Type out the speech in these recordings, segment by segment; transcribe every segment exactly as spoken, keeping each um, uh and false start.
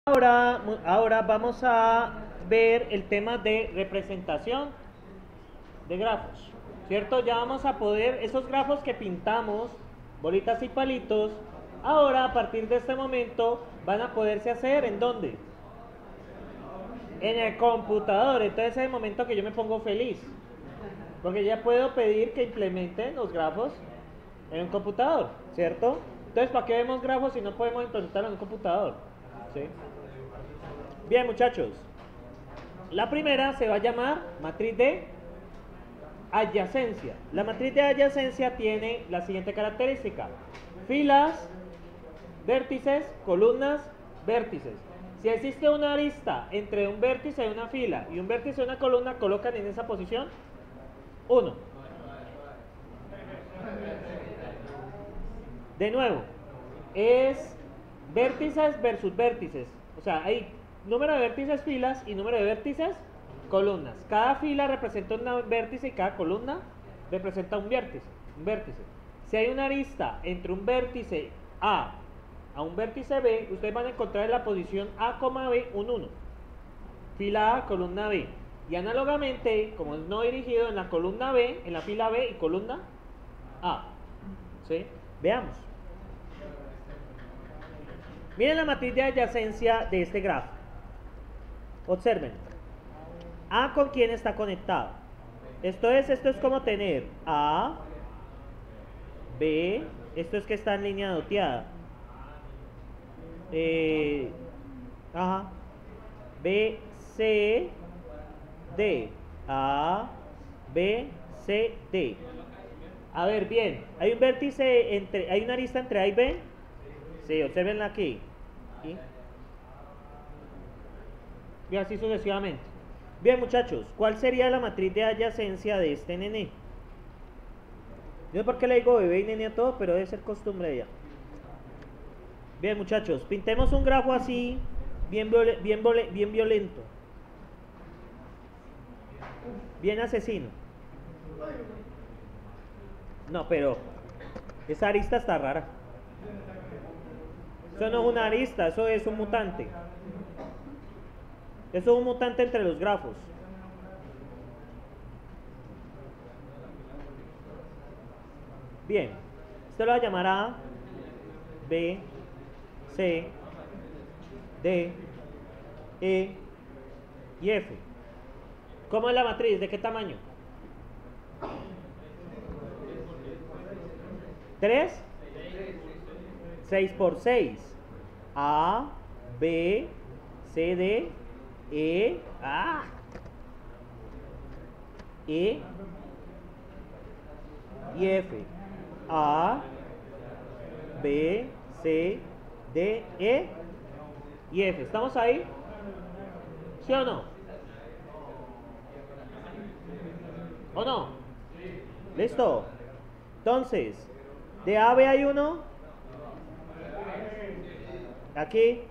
Ahora, ahora vamos a ver el tema de representación de grafos, ¿cierto? Ya vamos a poder, esos grafos que pintamos, bolitas y palitos, ahora a partir de este momento van a poderse hacer, ¿en dónde? En el computador. Entonces es el momento que yo me pongo feliz, porque ya puedo pedir que implementen los grafos en un computador, ¿cierto? Entonces, ¿para qué vemos grafos si no podemos implementarlo en un computador? ¿Sí? Bien, muchachos, la primera se va a llamar matriz de adyacencia. La matriz de adyacencia tiene la siguiente característica: filas, vértices, columnas, vértices. Si existe una arista entre un vértice de una fila y un vértice de una columna, colocan en esa posición uno. De nuevo, es vértices versus vértices. O sea, hay número de vértices filas y número de vértices columnas. Cada fila representa un vértice y cada columna representa un vértice, un vértice. Si hay una arista entre un vértice A a un vértice B, ustedes van a encontrar en la posición A, B un uno. Fila A, columna B. Y análogamente, como es no dirigido, en la columna B, en la fila B y columna A. ¿Sí? Veamos. Miren la matriz de adyacencia de este grafo. Observen. A con quién está conectado. Esto es, esto es como tener A, B, esto es que está en línea doteada. Eh, ajá. B, C, D. A, B, C, D. A ver, bien. Hay un vértice entre, hay una arista entre A y B. Sí, observenla aquí. ¿Sí? Y así sucesivamente. Bien, muchachos, ¿cuál sería la matriz de adyacencia de este nene? Yo no sé por qué le digo bebé y nene a todo, pero debe ser costumbre ya. Bien, muchachos, pintemos un grafo así, bien, bien, bien violento. Bien asesino. No, pero esa arista está rara. Eso no es una arista, eso es un mutante. Eso es un mutante entre los grafos. Bien, esto lo va a llamar A, B, C, D, E y F. ¿Cómo es la matriz? ¿De qué tamaño? ¿tres? seis por seis. A, B, C, D, E, A, E y F. A, B, C, D, E y F. ¿Estamos ahí? ¿Sí o no? ¿O no? ¿Listo? Entonces, de A a B hay uno. Aquí.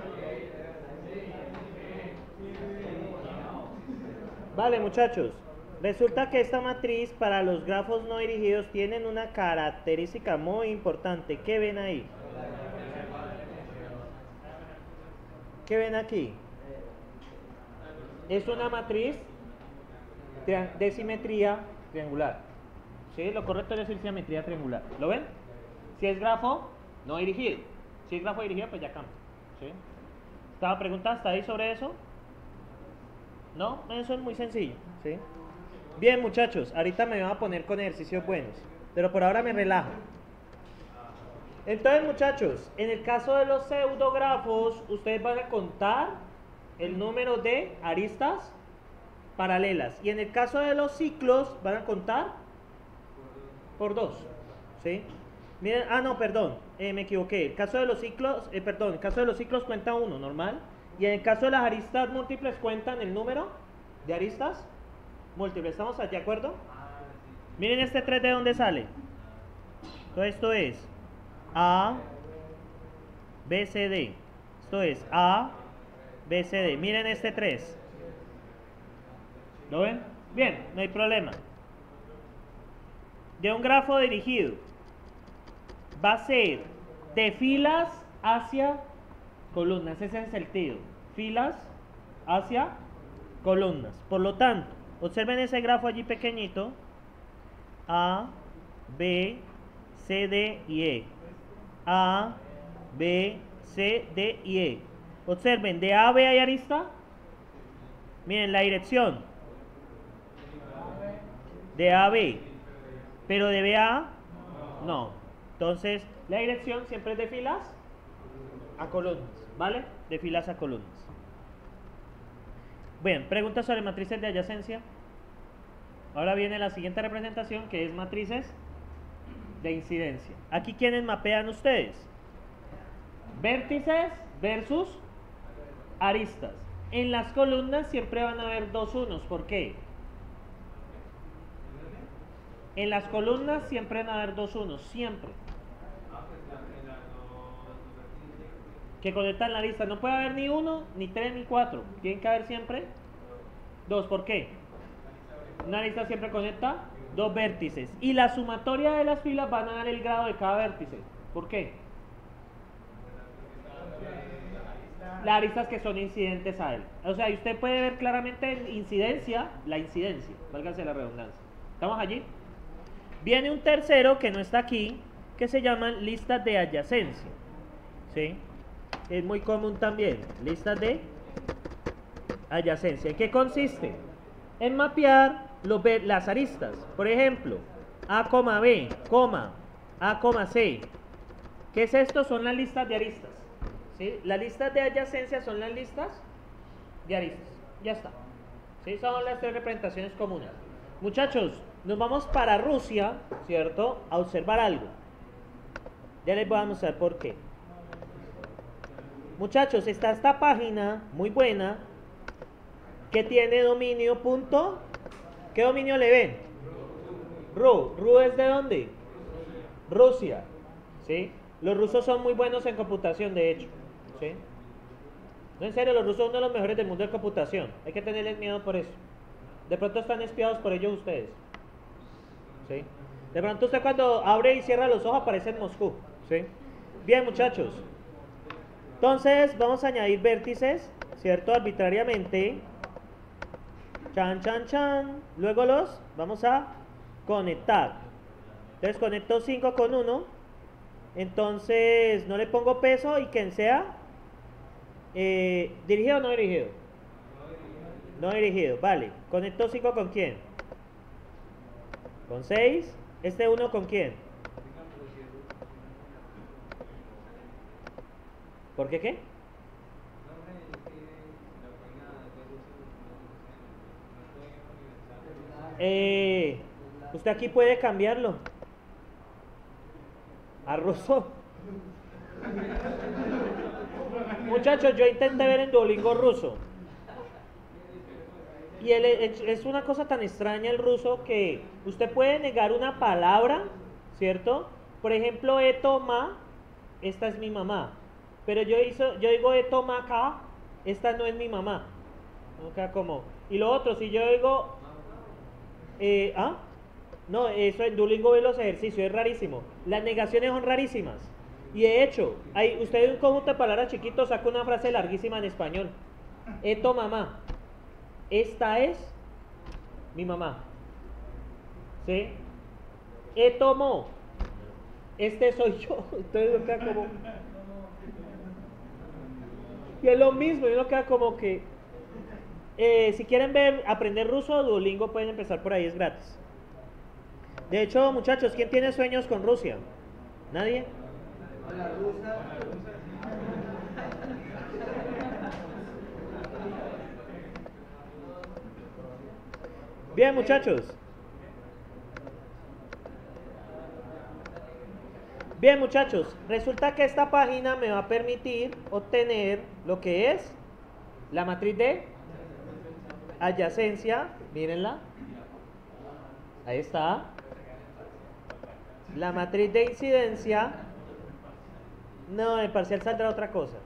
Vale, muchachos. Resulta que esta matriz para los grafos no dirigidos tienen una característica muy importante. ¿Qué ven ahí? ¿Qué ven aquí? Es una matriz de simetría triangular. ¿Sí? Lo correcto es decir simetría triangular. ¿Lo ven? Si es grafo no dirigido. Si es grafo dirigido, pues ya cambia. ¿Sí? ¿Estaba pregunta hasta ahí sobre eso? No, eso es muy sencillo. ¿Sí? Bien, muchachos, ahorita me voy a poner con ejercicios buenos, pero por ahora me relajo. Entonces, muchachos, en el caso de los pseudografos, ustedes van a contar el número de aristas paralelas. Y en el caso de los ciclos, van a contar por dos. ¿Sí? Miren, ah, no, perdón, eh, me equivoqué. El caso de los ciclos, eh, perdón, el caso de los ciclos cuenta uno, normal. Y en el caso de las aristas múltiples cuentan el número de aristas múltiples. ¿Estamos de acuerdo? Miren este tres de dónde sale. Todo esto es A, B, C, D. Esto es A, B, C, D. Miren este tres. ¿Lo ven? Bien, no hay problema. De un grafo dirigido va a ser de filas hacia columnas. Ese es el sentido. Filas hacia columnas. Por lo tanto, observen ese grafo allí pequeñito. A, B, C, D y E. A, B, C, D y E. Observen, de A a B hay arista. Miren la dirección. De A a B. Pero de B a A, no. Entonces, la dirección siempre es de filas a columnas. ¿Vale? De filas a columnas. Bien, preguntas sobre matrices de adyacencia. Ahora viene la siguiente representación, que es matrices de incidencia. Aquí, ¿quiénes mapean ustedes? Vértices versus aristas. En las columnas siempre van a haber dos unos. ¿Por qué? En las columnas siempre van a haber dos unos. Siempre. Que conectan la arista. No puede haber ni uno, ni tres, ni cuatro. Tienen que haber siempre dos. ¿Por qué? Una arista siempre conecta dos vértices. Y la sumatoria de las filas van a dar el grado de cada vértice. ¿Por qué? Las aristas que son incidentes a él. O sea, y usted puede ver claramente en incidencia, la incidencia. Válgase la redundancia. ¿Estamos allí? Viene un tercero que no está aquí, que se llaman listas de adyacencia. ¿Sí? Es muy común también. Listas de adyacencia. ¿En qué consiste? En mapear los, las aristas. Por ejemplo, A, B, A, C. ¿Qué es esto? Son las listas de aristas. ¿Sí? Las listas de adyacencia son las listas de aristas. Ya está. ¿Sí? Son las tres representaciones comunes. Muchachos, nos vamos para Rusia, ¿cierto? A observar algo. Ya les voy a mostrar por qué. Muchachos, está esta página muy buena que tiene dominio punto. ¿Qué dominio le ven? Ru. ¿Ru es de dónde? Rusia. ¿Sí? Los rusos son muy buenos en computación, de hecho. ¿Sí? No, en serio, los rusos son uno de los mejores del mundo de computación. Hay que tenerles miedo por eso. De pronto están espiados por ellos ustedes. ¿Sí? De pronto usted cuando abre y cierra los ojos aparece en Moscú. ¿Sí? Bien, muchachos. Entonces vamos a añadir vértices, ¿cierto? Arbitrariamente. Chan, chan, chan. Luego los vamos a conectar. Entonces conecto cinco con uno. Entonces no le pongo peso y quien sea. Eh, ¿Dirigido o no dirigido? No dirigido, vale. ¿Conecto cinco con quién? Con seis. ¿Este uno con quién? ¿Por qué qué? Eh, usted aquí puede cambiarlo a ruso. Muchachos, yo intenté ver en Duolingo ruso. Y el, es una cosa tan extraña el ruso que usted puede negar una palabra, ¿cierto? Por ejemplo, etoma, esta es mi mamá. Pero yo, hizo, yo digo etomaka, esta no es mi mamá. Nunca como. Y lo otro, si yo digo Eh, ¿Ah? No, eso en Duolingo ve los ejercicios, es rarísimo. Las negaciones son rarísimas. Y de hecho, hay, usted en un conjunto de palabras chiquito saca una frase larguísima en español. Esto mamá. Esta es mi mamá. ¿Sí? Esto mo. Este soy yo. Entonces uno queda como... Y es lo mismo, y uno queda como que... Eh, si quieren ver, aprender ruso, Duolingo pueden empezar por ahí, es gratis. De hecho, muchachos, ¿quién tiene sueños con Rusia? ¿Nadie? La rusa. Bien, muchachos. Bien, muchachos, resulta que esta página me va a permitir obtener lo que es la matriz de adyacencia, mírenla, ahí está, la matriz de incidencia, no, en parcial saldrá otra cosa,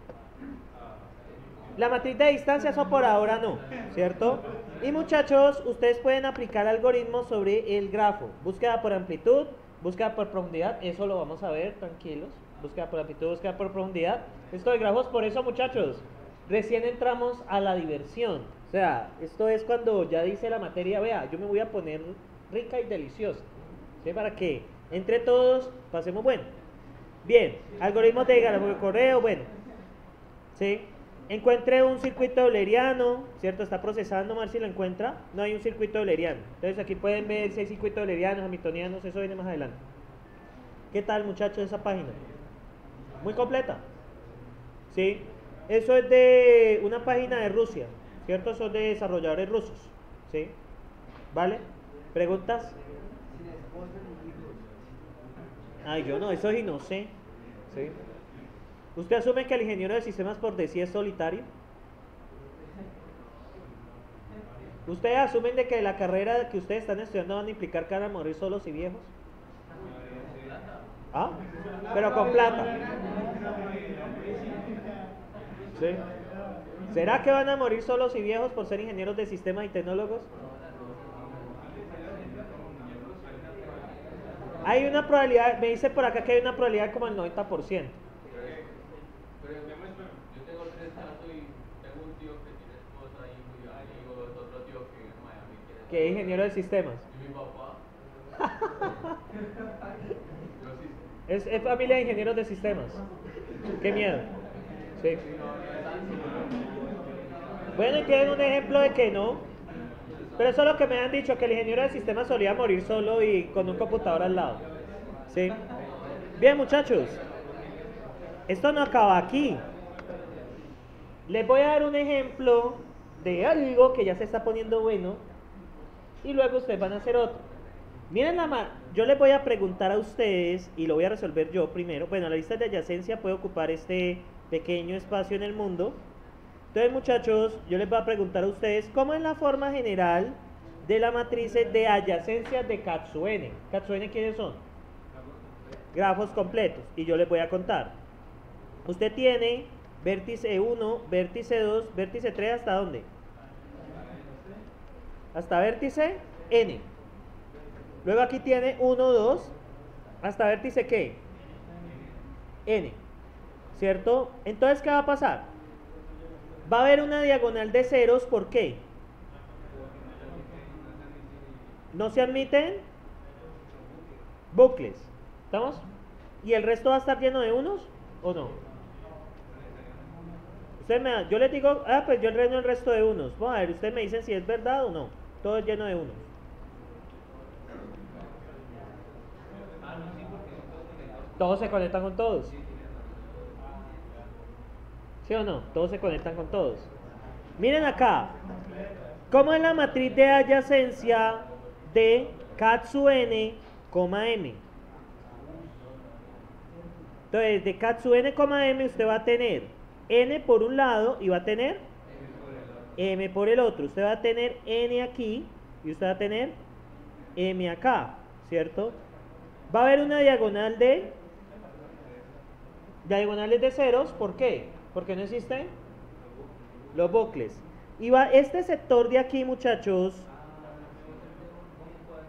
la matriz de distancia, eso por ahora no, ¿cierto? Y muchachos, ustedes pueden aplicar algoritmos sobre el grafo, búsqueda por amplitud, búsqueda por profundidad, eso lo vamos a ver, tranquilos. Búsqueda por amplitud, búsqueda por profundidad. Esto de grafos, por eso, muchachos, recién entramos a la diversión. O sea, esto es cuando ya dice la materia, vea, yo me voy a poner rica y deliciosa, ¿sí? Para que entre todos pasemos bueno. Bien, algoritmos de grafo de correo, bueno, ¿sí? Encuentre un circuito euleriano, ¿cierto? Está procesando, a ver si lo encuentra. No hay un circuito euleriano. Entonces aquí pueden ver si hay circuitos eulerianos, hamiltonianos, eso viene más adelante. ¿Qué tal, muchachos, esa página? Muy completa. ¿Sí? Eso es de una página de Rusia, ¿cierto? Son de desarrolladores rusos. ¿Sí? ¿Vale? ¿Preguntas? Ay, yo no, eso sí no sé. ¿Sí? ¿Usted asume que el ingeniero de sistemas por de sí es solitario? ¿Ustedes asumen de que la carrera que ustedes están estudiando van a implicar que van a morir solos y viejos? ¿Ah? Pero con plata. ¿Sí? ¿Será que van a morir solos y viejos por ser ingenieros de sistemas y tecnólogos? Hay una probabilidad, me dice por acá que hay una probabilidad como el noventa por ciento. Que es ingeniero de sistemas. ¿Y mi papá? es, es familia de ingenieros de sistemas. Qué miedo. Sí. Bueno, y tienen un ejemplo de que no. Pero eso es lo que me han dicho, que el ingeniero de sistemas solía morir solo y con un computador al lado. ¿Sí? Bien, muchachos. Esto no acaba aquí. Les voy a dar un ejemplo de algo que ya se está poniendo bueno. Y luego ustedes van a hacer otro. Miren la ma yo les voy a preguntar a ustedes y lo voy a resolver yo primero. Bueno, la lista de adyacencia puede ocupar este pequeño espacio en el mundo. Entonces, muchachos, yo les voy a preguntar a ustedes cómo es la forma general de la matriz de adyacencia de Katsuene. ¿Katsuene quiénes son? Grafos completos. Y yo les voy a contar. Usted tiene vértice uno, vértice dos, vértice tres, ¿hasta dónde? Hasta vértice N. Luego aquí tiene uno, dos, hasta vértice ¿qué? N. ¿Cierto? Entonces, ¿qué va a pasar? Va a haber una diagonal de ceros, ¿por qué? No se admiten bucles. ¿Estamos? ¿Y el resto va a estar lleno de unos o no? Usted me da, yo les digo, ah, pues yo lleno el resto de unos. Vamos a ver, ustedes me dicen si es verdad o no. Todo es lleno de unos. Todos se conectan con todos. ¿Sí o no? Todos se conectan con todos. Miren acá. ¿Cómo es la matriz de adyacencia de Katsuene, M? Entonces, de Katsuene, M usted va a tener N por un lado y va a tener M por el otro. Usted va a tener N aquí y usted va a tener M acá, ¿cierto? Va a haber una diagonal de diagonales de ceros. ¿Por qué? Porque no existen los bucles. Y va este sector de aquí, muchachos,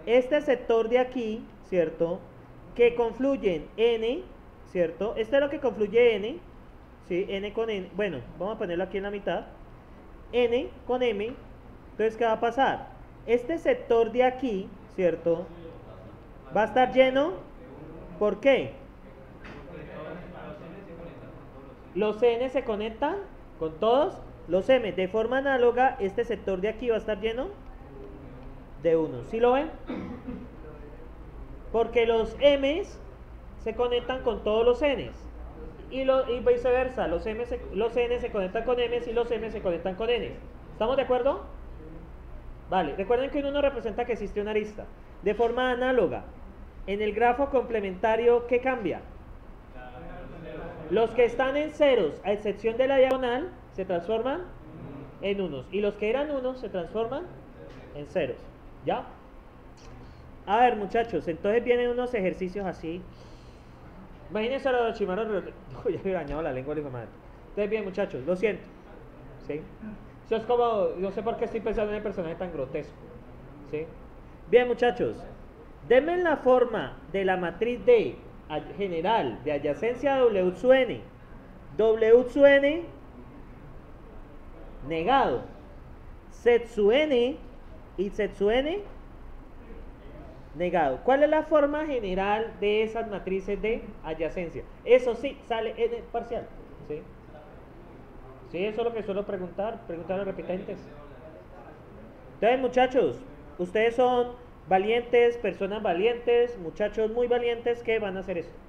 este sector de aquí, ¿cierto? Que confluyen N, ¿cierto? Este es lo que confluye N, ¿sí? N con N, bueno, vamos a ponerlo aquí en la mitad. N con M, entonces, ¿qué va a pasar? Este sector de aquí, ¿cierto? Va a estar lleno, ¿por qué? Los N se conectan con todos los M. De forma análoga, este sector de aquí va a estar lleno de uno. ¿Sí lo ven? Porque los M's se conectan con todos los N's. Y, lo, y viceversa, los, M se, los N se conectan con M's y los M se conectan con N's. ¿Estamos de acuerdo? Vale, recuerden que uno no representa que existe una arista. De forma análoga, en el grafo complementario, ¿qué cambia? Los que están en ceros, a excepción de la diagonal, se transforman en unos. Y los que eran unos se transforman en ceros. ¿Ya? A ver, muchachos, entonces vienen unos ejercicios así. Imagínense a los chimaros. Uy, ya me he dañado la lengua de mi madre. Entonces, bien, muchachos, lo siento. ¿Sí? Eso es como, no sé por qué estoy pensando en el personaje tan grotesco. ¿Sí? Bien, muchachos, denme la forma de la matriz de general de adyacencia W sub n. W sub n negado. Z sub n y Z sub n negado. ¿Cuál es la forma general de esas matrices de adyacencia? Eso sí, sale n parcial. ¿Sí? Sí, eso es lo que suelo preguntar, preguntar a los repitentes. Entonces, muchachos, ustedes son valientes, personas valientes, muchachos muy valientes que van a hacer eso.